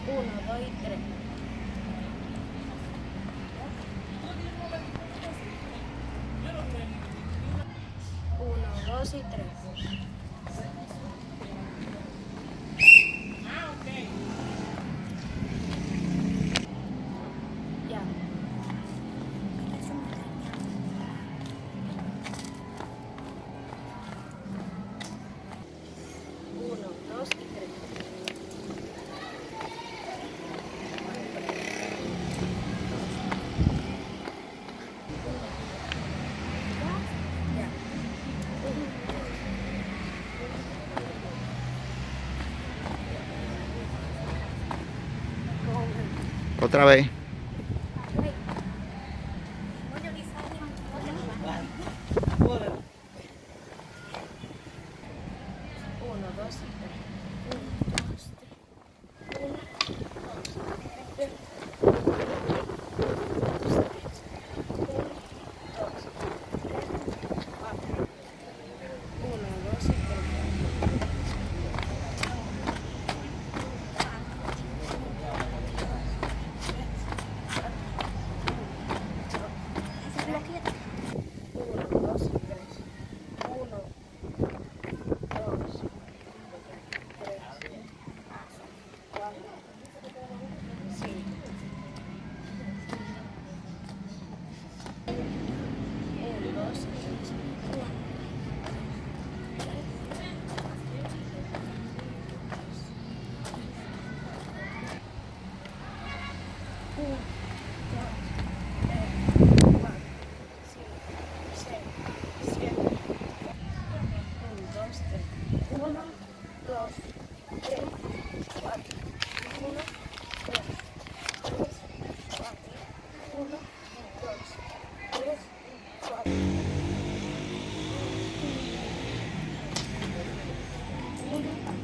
Uno, dos y tres. Uno, dos y tres. Ya. Uno, dos y tres. Ya. Otra vez. Uno, dos y tres. Uno, dos y tres. Uno, dos y tres. Uno, dos, tres, cuatro, cinco. Uno, dos y tres. Uno, dos, tres, cuatro, cinco, seis, siete. Uno, dos, tres. Uno, dos, tres, cuatro. Uno, dos, tres, cuatro. Uno, dos, tres, cuatro. Uno,